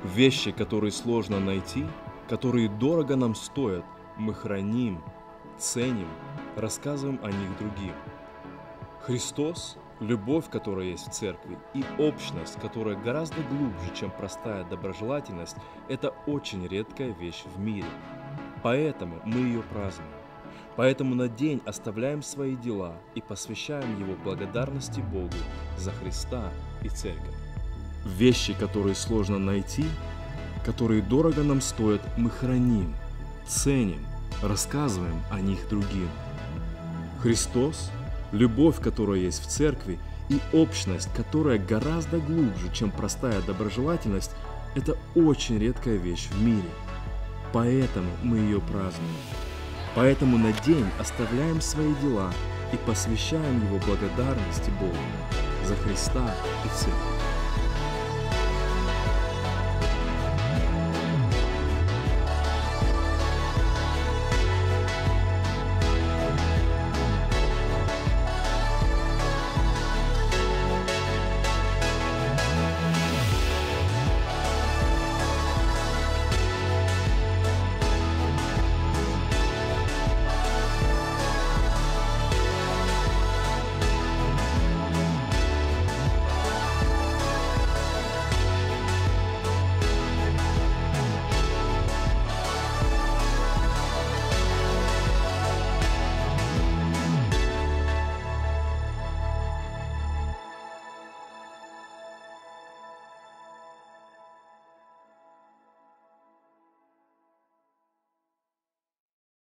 Вещи, которые сложно найти, которые дорого нам стоят, мы храним, ценим, рассказываем о них другим. Христос, любовь, которая есть в церкви, и общность, которая гораздо глубже, чем простая доброжелательность, это очень редкая вещь в мире. Поэтому мы ее празднуем. Поэтому на день оставляем свои дела и посвящаем его благодарности Богу за Христа и церковь. Вещи, которые сложно найти, которые дорого нам стоят, мы храним, ценим, рассказываем о них другим. Христос, любовь, которая есть в церкви, и общность, которая гораздо глубже, чем простая доброжелательность, это очень редкая вещь в мире. Поэтому мы ее празднуем. Поэтому на день оставляем свои дела и посвящаем его благодарности Богу за Христа и церковь.